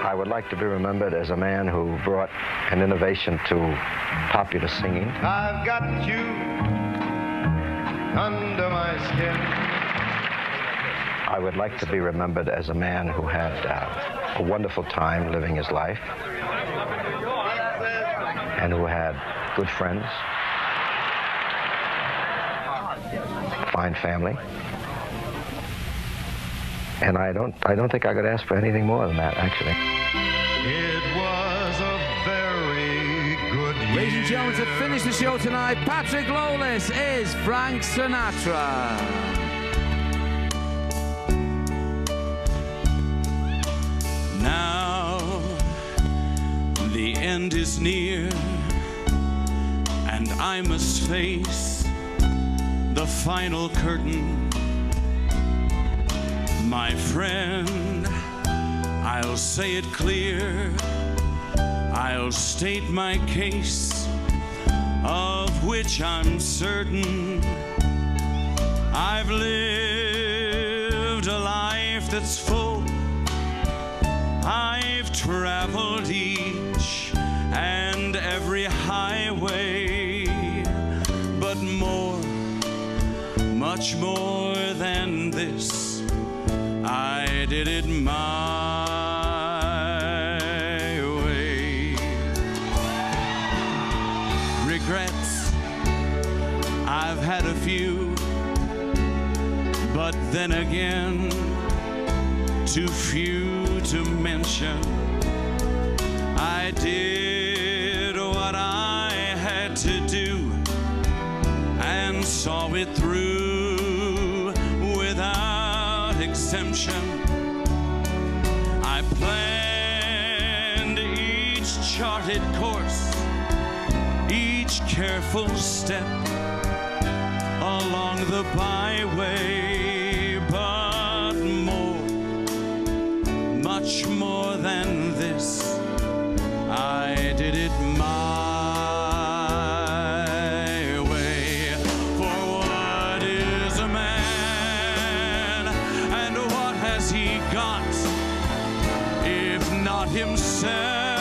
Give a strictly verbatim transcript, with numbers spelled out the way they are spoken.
I would like to be remembered as a man who brought an innovation to popular singing. I've got you under my skin. I would like to be remembered as a man who had uh, a wonderful time living his life and who had good friends, fine family. And I don't, I don't think I could ask for anything more than that, actually. It was a very good year. Ladies and gentlemen, to finish the show tonight, Patrick Lollis is Frank Sinatra. Now the end is near, and I must face the final curtain. My friend, I'll say it clear, I'll state my case, of which I'm certain. I've lived a life that's full, I've traveled each and every highway, but more, much more than this, I did it my way. Regrets, I've had a few, but then again, too few to mention. I did what I had to do and saw it through without exemption. I planned each charted course, each careful step along the byway, but more, much more than this, I did it my way. For what is a man, and what has he got, if not himself?